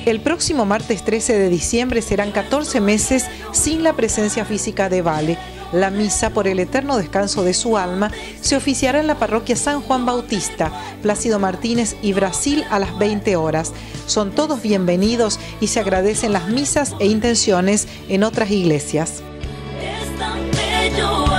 El próximo martes 13 de diciembre serán 14 meses sin la presencia física de Vale. La misa por el eterno descanso de su alma se oficiará en la parroquia San Juan Bautista, Plácido Martínez y Brasil a las 20 horas. Son todos bienvenidos y se agradecen las misas e intenciones en otras iglesias. Es tan bello.